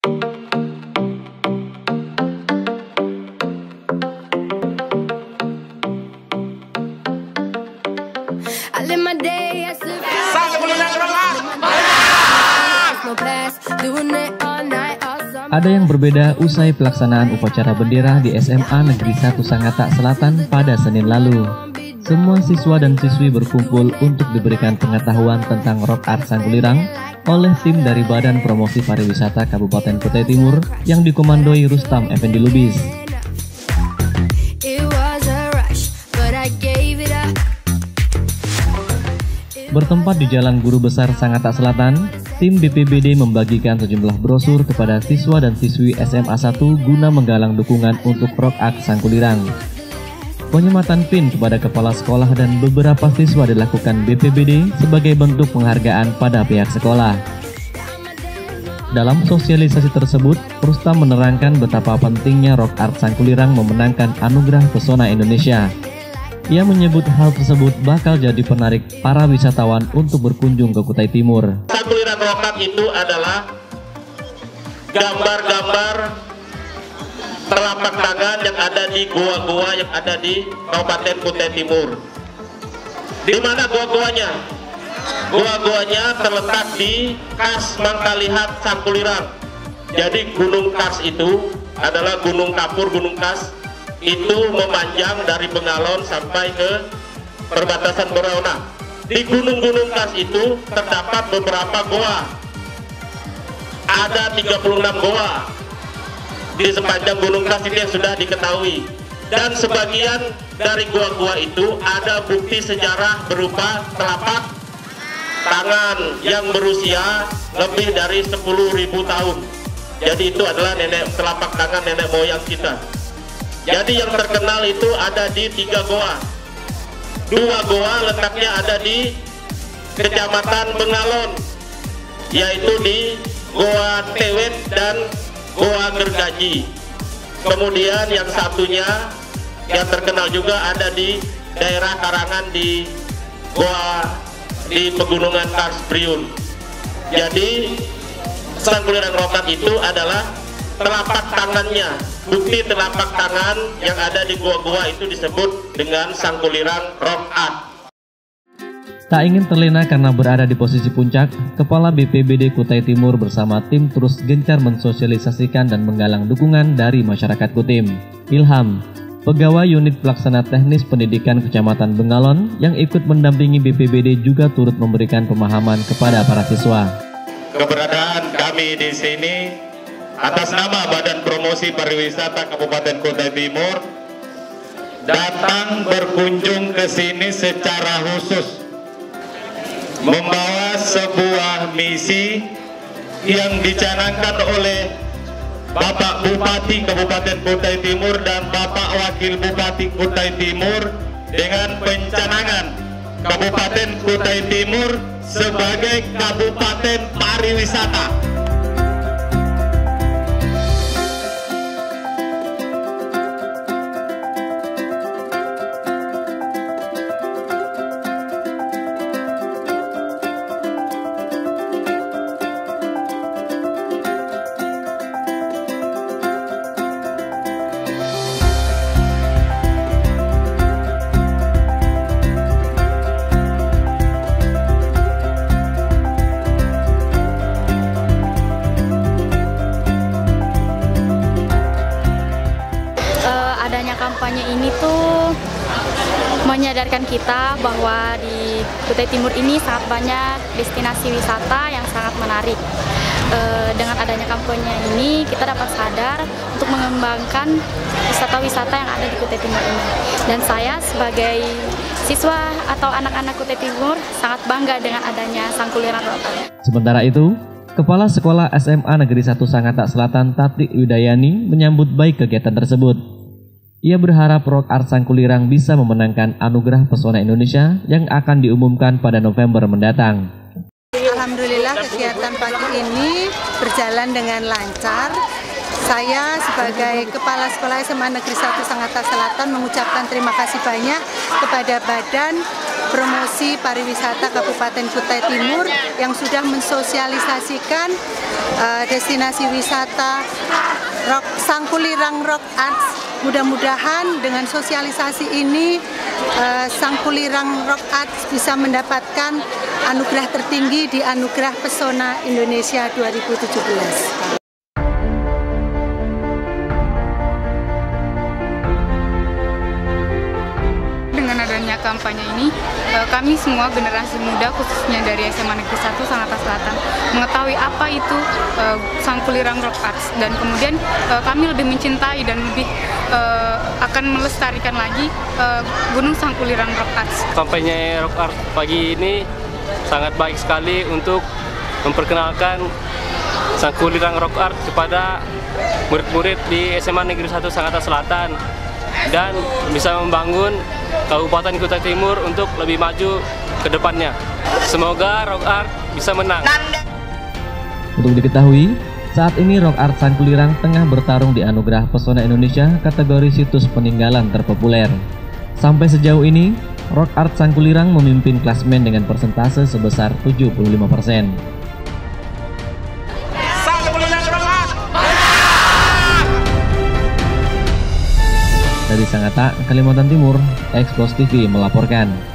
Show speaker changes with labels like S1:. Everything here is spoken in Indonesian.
S1: Ada yang berbeda usai pelaksanaan upacara bendera di SMA Negeri 1 Sangatta Selatan pada Senin lalu. Semua siswa dan siswi berkumpul untuk diberikan pengetahuan tentang rock art Sangkulirang oleh tim dari Badan Promosi Pariwisata Kabupaten Kutai Timur yang dikomandoi Rustam Effendi Lubis. Bertempat di Jalan Guru Besar Sangatta Selatan, tim BPBD membagikan sejumlah brosur kepada siswa dan siswi SMA 1 guna menggalang dukungan untuk rock art Sangkulirang. Penyematan pin kepada kepala sekolah dan beberapa siswa dilakukan BPBD sebagai bentuk penghargaan pada pihak sekolah. Dalam sosialisasi tersebut, Rustam menerangkan betapa pentingnya rock art Sangkulirang memenangkan Anugerah Pesona Indonesia. Ia menyebut hal tersebut bakal jadi penarik para wisatawan untuk berkunjung ke Kutai Timur.
S2: Sangkulirang rock art itu adalah gambar-gambar telapak tangan yang ada di goa-goa yang ada di Kabupaten Kutai Timur. Di mana goa-goanya? Goa-goanya terletak di Kas Mangkalihat Sangkulirang. Jadi Gunung Kars itu adalah Gunung Kapur, Gunung Kars itu memanjang dari Bengalon sampai ke perbatasan Boraona. Di gunung-gunung Kars itu terdapat beberapa goa. Ada 36 goa di sepanjang Gunung Kars ini yang sudah diketahui. Dan sebagian dari goa-goa itu ada bukti sejarah berupa telapak tangan yang berusia lebih dari 10.000 tahun. Jadi itu adalah telapak tangan nenek moyang kita. Jadi yang terkenal itu ada di 3 goa. 2 goa letaknya ada di Kecamatan Bengalon, yaitu di Goa Tewet dan Goa Gergaji. Kemudian yang satunya yang terkenal juga ada di daerah Karangan di Goa di Pegunungan Kars Priun. Jadi Sangkulirang rock art itu adalah telapak tangannya, bukti telapak tangan yang ada di gua-gua itu disebut dengan Sangkulirang rock art.
S1: Tak ingin terlena karena berada di posisi puncak, Kepala BPBD Kutai Timur bersama tim terus gencar mensosialisasikan dan menggalang dukungan dari masyarakat Kutim. Ilham, pegawai unit pelaksana teknis pendidikan Kecamatan Bengalon yang ikut mendampingi BPBD juga turut memberikan pemahaman kepada para siswa.
S2: Keberadaan kami di sini atas nama Badan Promosi Pariwisata Kabupaten Kutai Timur datang berkunjung ke sini secara khusus membawa sebuah misi yang dicanangkan oleh Bapak Bupati Kabupaten Kutai Timur dan Bapak Wakil Bupati Kutai Timur dengan pencanangan Kabupaten Kutai Timur sebagai Kabupaten Pariwisata.
S3: Kampanye ini tuh menyadarkan kita bahwa di Kutai Timur ini sangat banyak destinasi wisata yang sangat menarik. Dengan adanya kampanye ini kita dapat sadar untuk mengembangkan wisata-wisata yang ada di Kutai Timur ini. Dan saya sebagai siswa atau anak-anak Kutai Timur sangat bangga dengan adanya Sangkulirang rock art.
S1: Sementara itu, Kepala Sekolah SMA Negeri 1 Sangatta Selatan Tati Widayani menyambut baik kegiatan tersebut. Ia berharap rock art Sangkulirang bisa memenangkan Anugerah Pesona Indonesia yang akan diumumkan pada November mendatang.
S4: Alhamdulillah kegiatan pagi ini berjalan dengan lancar. Saya sebagai Kepala Sekolah SMA Negeri 1 Sangatta Selatan mengucapkan terima kasih banyak kepada Badan Promosi Pariwisata Kabupaten Kutai Timur yang sudah mensosialisasikan destinasi wisata Sangkulirang Rock Arts. Mudah-mudahan dengan sosialisasi ini Sangkulirang Rock Arts bisa mendapatkan anugerah tertinggi di Anugerah Pesona Indonesia 2017.
S5: Adanya kampanye ini, kami semua generasi muda khususnya dari SMA Negeri 1 Sangatta Selatan mengetahui apa itu Sangkulirang Rock Arts, dan kemudian kami lebih mencintai dan lebih akan melestarikan lagi Gunung Sangkulirang Rock Arts.
S6: Kampanye Rock Art pagi ini sangat baik sekali untuk memperkenalkan Sangkulirang Rock Art kepada murid-murid di SMA Negeri 1 Sangatta Selatan dan bisa membangun Kabupaten Kutai Timur untuk lebih maju ke depannya. Semoga Rock Art bisa menang.
S1: Untuk diketahui, saat ini Rock Art Sangkulirang tengah bertarung di Anugerah Pesona Indonesia kategori situs peninggalan terpopuler. Sampai sejauh ini, Rock Art Sangkulirang memimpin klasemen dengan persentase sebesar 75%. Dari Sangatta, Kalimantan Timur, Expos TV melaporkan.